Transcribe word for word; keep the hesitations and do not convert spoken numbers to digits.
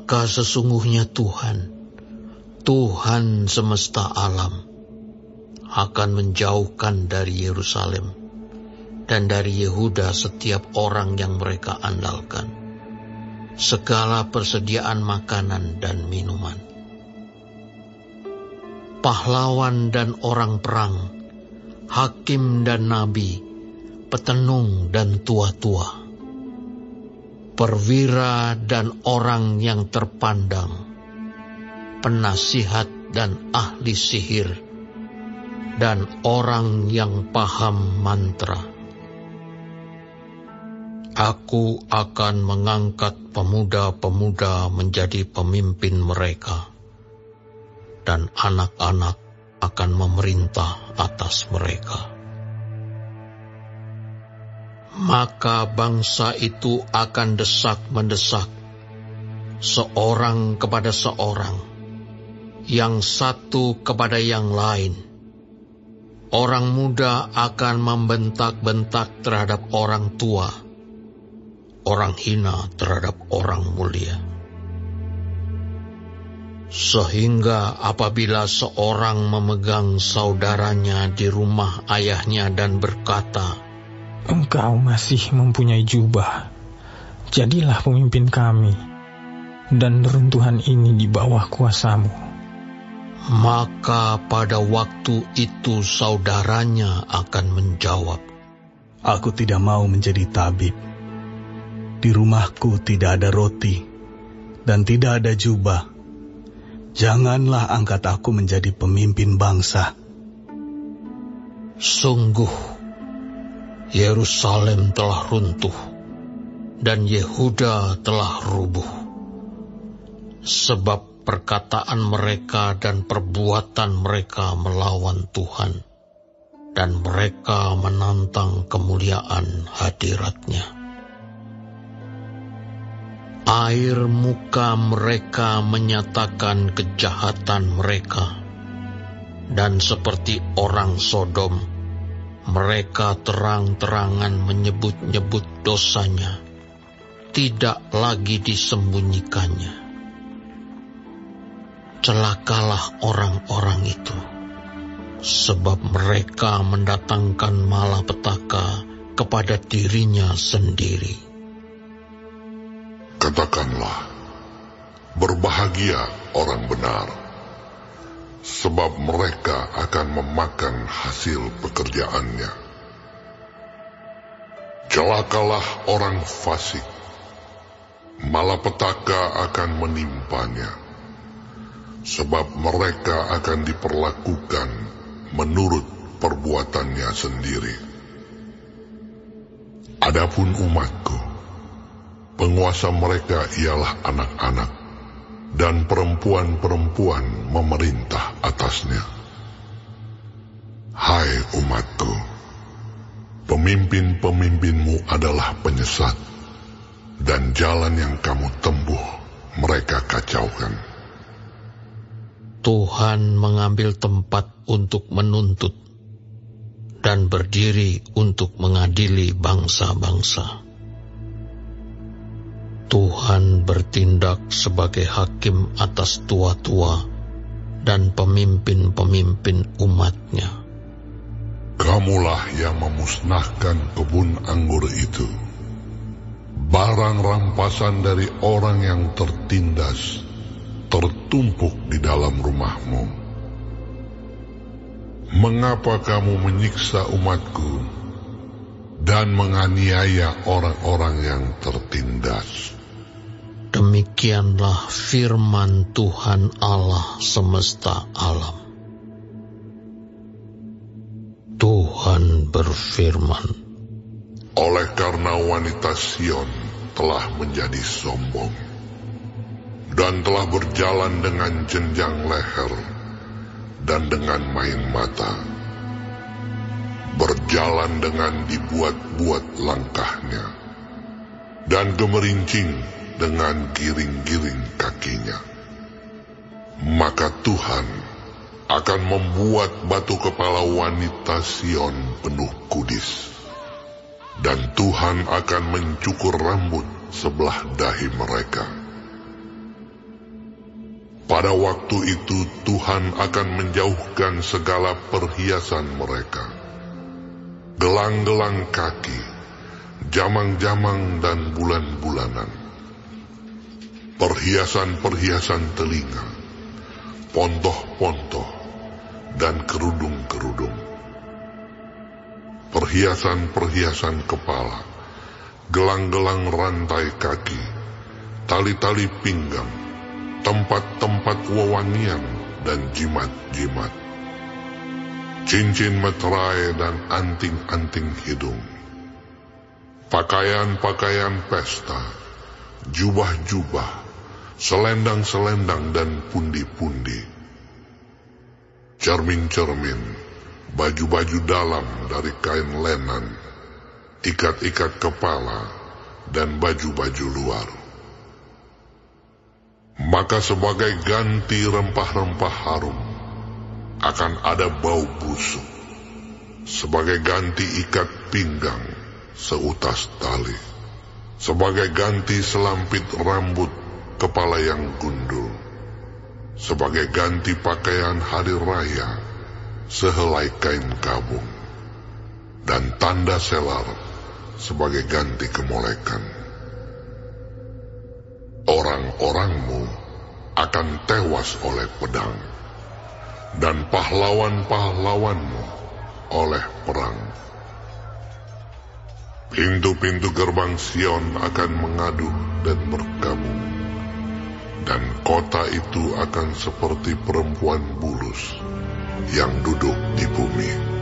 Maka sesungguhnya Tuhan, Tuhan semesta alam, akan menjauhkan dari Yerusalem dan dari Yehuda setiap orang yang mereka andalkan, segala persediaan makanan dan minuman. Pahlawan dan orang perang, hakim dan nabi, petenung dan tua-tua, perwira dan orang yang terpandang, penasihat dan ahli sihir, dan orang yang paham mantra. Aku akan mengangkat pemuda-pemuda menjadi pemimpin mereka, dan anak-anak akan memerintah atas mereka. Maka bangsa itu akan desak-mendesak, seorang kepada seorang, yang satu kepada yang lain. Orang muda akan membentak-bentak terhadap orang tua, orang hina terhadap orang mulia. Sehingga apabila seorang memegang saudaranya di rumah ayahnya dan berkata, "Engkau masih mempunyai jubah, jadilah pemimpin kami, dan runtuhan ini di bawah kuasamu." Maka pada waktu itu saudaranya akan menjawab, "Aku tidak mau menjadi tabib. Di rumahku tidak ada roti, dan tidak ada jubah. Janganlah angkat aku menjadi pemimpin bangsa." Sungguh, Yerusalem telah runtuh, dan Yehuda telah rubuh, sebab perkataan mereka dan perbuatan mereka melawan Tuhan, dan mereka menantang kemuliaan hadirat-Nya. Air muka mereka menyatakan kejahatan mereka, dan seperti orang Sodom, mereka terang-terangan menyebut-nyebut dosanya, tidak lagi disembunyikannya. Celakalah orang-orang itu, sebab mereka mendatangkan malapetaka kepada dirinya sendiri. Katakanlah, berbahagia orang benar, sebab mereka akan memakan hasil pekerjaannya. Celakalah orang fasik, malapetaka akan menimpanya, sebab mereka akan diperlakukan menurut perbuatannya sendiri. Adapun umatku, penguasa mereka ialah anak-anak, dan perempuan-perempuan memerintah atasnya. Hai umatku, pemimpin-pemimpinmu adalah penyesat, dan jalan yang kamu tempuh mereka kacaukan. Tuhan mengambil tempat untuk menuntut, dan berdiri untuk mengadili bangsa-bangsa. Tuhan bertindak sebagai hakim atas tua-tua dan pemimpin-pemimpin umat-Nya. Kamulah yang memusnahkan kebun anggur itu, barang rampasan dari orang yang tertindas, tertumpuk di dalam rumahmu. Mengapa kamu menyiksa umatku dan menganiaya orang-orang yang tertindas? Demikianlah firman Tuhan Allah semesta alam. Tuhan berfirman, oleh karena wanita Sion telah menjadi sombong, dan telah berjalan dengan jenjang leher dan dengan main mata, berjalan dengan dibuat-buat langkahnya, dan gemerincing dengan giring-giring kakinya. Maka Tuhan akan membuat batu kepala wanita Sion penuh kudis, dan Tuhan akan mencukur rambut sebelah dahi mereka. Pada waktu itu Tuhan akan menjauhkan segala perhiasan mereka, gelang-gelang kaki, jamang-jamang dan bulan-bulanan, perhiasan-perhiasan telinga, pontoh-pontoh, dan kerudung-kerudung, perhiasan-perhiasan kepala, gelang-gelang rantai kaki, tali-tali pinggang, tempat-tempat wewangian dan jimat-jimat, cincin meterai dan anting-anting hidung, pakaian-pakaian pesta, jubah-jubah, selendang-selendang dan pundi-pundi, cermin-cermin, baju-baju dalam dari kain lenan, ikat-ikat kepala, dan baju-baju luar. Maka sebagai ganti rempah-rempah harum, akan ada bau busuk, sebagai ganti ikat pinggang seutas tali, sebagai ganti selampit rambut kepala yang gundul, sebagai ganti pakaian hari raya sehelai kain kabung, dan tanda selar sebagai ganti kemolekan. Orang-orangmu akan tewas oleh pedang, dan pahlawan-pahlawanmu oleh perang. Pintu-pintu gerbang Sion akan mengadu dan berkabung, dan kota itu akan seperti perempuan bulus yang duduk di bumi.